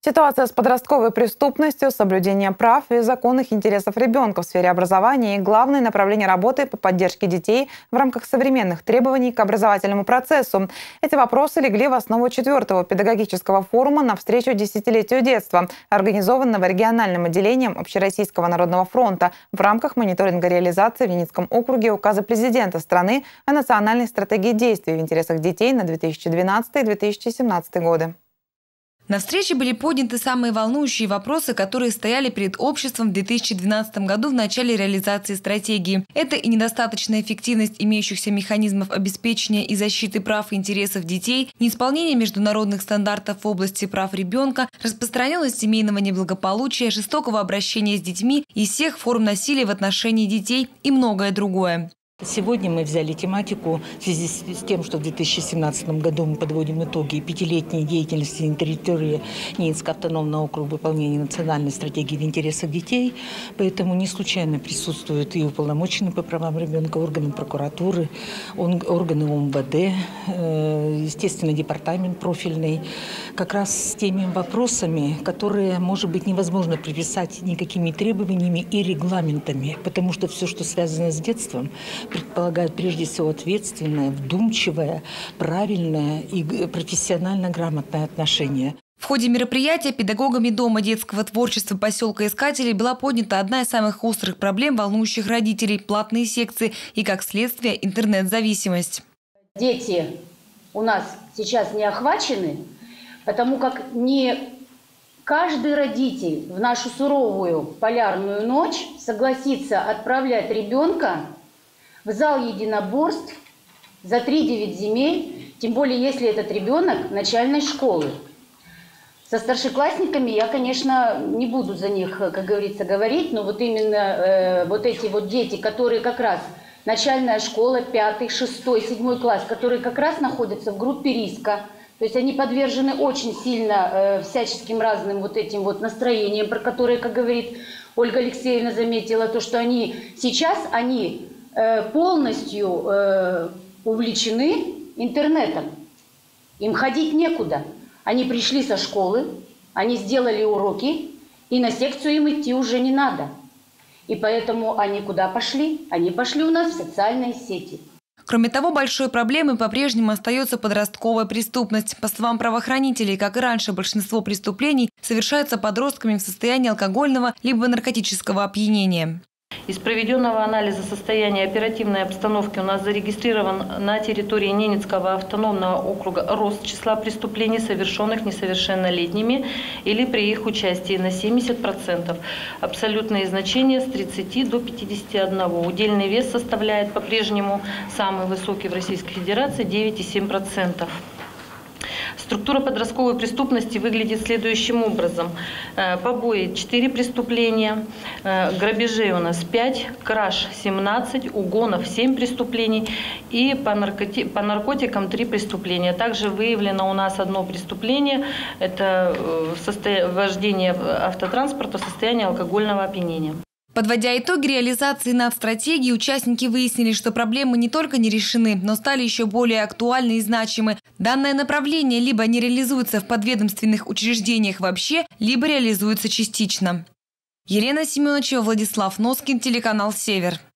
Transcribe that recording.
Ситуация с подростковой преступностью, соблюдение прав и законных интересов ребенка в сфере образования и главное направление работы по поддержке детей в рамках современных требований к образовательному процессу. Эти вопросы легли в основу 4-го педагогического форума на встречу десятилетию детства, организованного региональным отделением Общероссийского народного фронта в рамках мониторинга реализации в Винницком округе указа президента страны о национальной стратегии действий в интересах детей на 2012-2017 годы. На встрече были подняты самые волнующие вопросы, которые стояли перед обществом в 2012 году в начале реализации стратегии. Это и недостаточная эффективность имеющихся механизмов обеспечения и защиты прав и интересов детей, неисполнение международных стандартов в области прав ребенка, распространенность семейного неблагополучия, жестокого обращения с детьми и всех форм насилия в отношении детей и многое другое. Сегодня мы взяли тематику в связи с тем, что в 2017 году мы подводим итоги пятилетней деятельности на территории Винницкого автономного округа выполнения национальной стратегии в интересах детей. Поэтому не случайно присутствуют и уполномоченные по правам ребенка, органы прокуратуры, органы МВД, естественно, департамент профильный. Как раз с теми вопросами, которые, может быть, невозможно приписать никакими требованиями и регламентами, потому что все, что связано с детством, предполагает прежде всего ответственное, вдумчивое, правильное и профессионально грамотное отношение. В ходе мероприятия педагогами Дома детского творчества поселка Искателей была поднята одна из самых острых проблем, волнующих родителей – платные секции и, как следствие, интернет-зависимость. Дети у нас сейчас не охвачены, потому как не каждый родитель в нашу суровую полярную ночь согласится отправлять ребенка в зал единоборств за 3-9 земель, тем более если этот ребенок начальной школы. Со старшеклассниками я, конечно, не буду за них, как говорится, говорить, но вот именно вот эти вот дети, которые как раз начальная школа, 5, 6, 7 класс, которые как раз находятся в группе риска, то есть они подвержены очень сильно всяческим разным вот этим вот настроениям, про которые, как говорит Ольга Алексеевна, заметила, то, что они сейчас, полностью увлечены интернетом. Им ходить некуда. Они пришли со школы, они сделали уроки, и на секцию им идти уже не надо. И поэтому они куда пошли? Они пошли у нас в социальные сети. Кроме того, большой проблемой по-прежнему остается подростковая преступность. По словам правоохранителей, как и раньше, большинство преступлений совершаются подростками в состоянии алкогольного либо наркотического опьянения. Из проведенного анализа состояния оперативной обстановки у нас зарегистрирован на территории Ненецкого автономного округа рост числа преступлений, совершенных несовершеннолетними или при их участии на 70%. Абсолютные значения с 30 до 51. Удельный вес составляет по-прежнему самый высокий в Российской Федерации – 9,7%. Структура подростковой преступности выглядит следующим образом. Побои – 4 преступления, грабежей у нас 5, краж – 17, угонов – 7 преступлений и по наркотикам 3 преступления. Также выявлено у нас одно преступление – это вождение автотранспорта в состоянии алкогольного опьянения. Подводя итоги реализации нацстратегии, участники выяснили, что проблемы не только не решены, но стали еще более актуальны и значимы. Данное направление либо не реализуется в подведомственных учреждениях вообще, либо реализуется частично. Елена Семеновичева, Владислав Носкин, телеканал «Север».